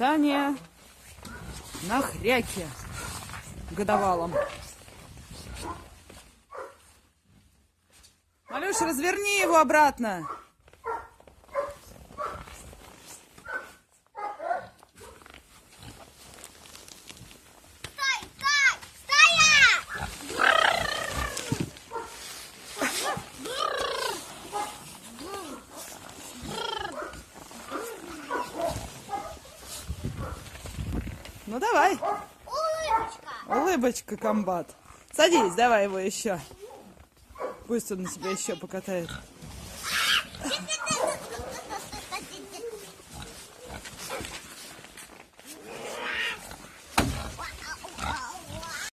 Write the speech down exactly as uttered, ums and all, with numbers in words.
катание на хряке годовалом. Малюш, разверни его обратно. Стой, стой, стоять! Ну давай. Улыбочка. Улыбочка, комбат. Садись, давай его еще. Пусть он на тебя еще покатает. Тебе